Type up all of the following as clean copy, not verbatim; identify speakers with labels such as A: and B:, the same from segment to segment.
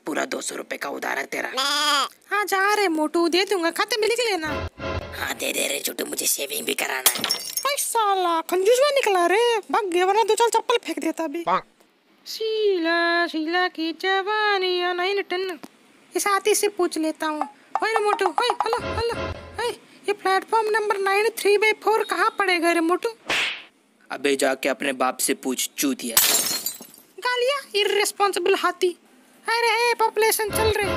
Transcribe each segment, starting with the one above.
A: पूरा 200 रुपए का उधार है तेरा।
B: हाँ जा रहे मोटू, दे दूंगा, खाते में लिख लेना।
A: हाँ दे दे रे छोटू, मुझे शेविंग भी कराना है।
B: भाई साला कंजूसवा निकला रे, भाग गया वरना 2 4 चप्पल फेंक देता अभी। शीला शीला की जवानी या नहीं टन, इस हाथी से पूछ लेता हूँ। ओए मोटू, ओए हेलो हेलो, ओए ये प्लेटफॉर्म नंबर 9 3/4 कहाँ पड़ेगा रे मोटू?
A: अबे जाके अपने बाप से पूछ चूतिया।
B: गालिया इररिस्पॉन्सिबल हाथी। अरे पॉपुलेशन चल रही।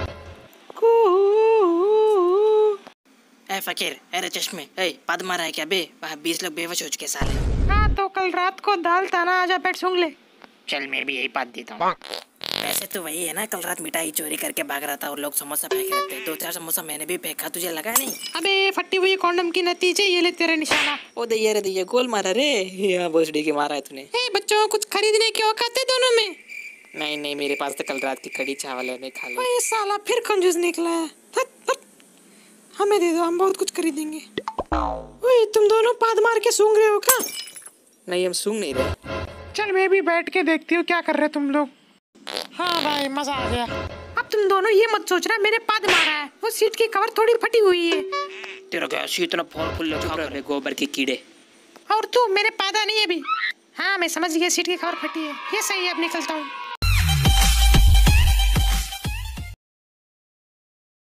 A: ए फकीर, अरे चश्मे, ए पद मारा है क्या बे? वहाँ 20 लोग बेहोश हो चुके साले।
B: हाँ तो कल रात को दाल था ना, आजा बैठ सूंघ ले।
A: चल मैं भी यही बात देता हूँ। वैसे तो वही है ना, कल रात मिठाई चोरी करके भाग रहा था और लोग समोसा फेंक रहे थे। 2 4 समोसा मैंने भी फेंका, तुझे लगा नहीं?
B: अबे फटी हुई कॉन्डम की नतीजे, ये ले तेरा निशाना।
A: ओ दैया रे दैया, गोल मारा रे। यहाँ भोसड़ी के मारा है तूने।
B: ए बच्चों, कुछ खरीदने की औकात है दोनों में?
A: नहीं नहीं, मेरे पास तो कल रात की कड़ी चावल है, नहीं खा लो।
B: ओए साला फिर कंजूस निकला है। हमें दे दो, हम बहुत कुछ खरीदेंगे। ओए तुम दोनों पाद मार के सूंघ रहे हो क्या?
A: नहीं हम सूंघ नहीं रहे।
B: चल मैं भी बैठ के देखती हूँ क्या कर रहे तुम लोग। हाँ भाई मजा आ गया। अब तुम दोनों ये मत सोचना मैंने पाद मारा है, वो सीट की कवर थोड़ी फटी हुई है।
A: तेरा गैस इतना फल फूल रहे गोबर के कीड़े।
B: और तू, मेरे पादा नहीं है अभी। हाँ मैं समझ गया, सीट की कवर फटी है। ये सही है, अब निकलता हूँ।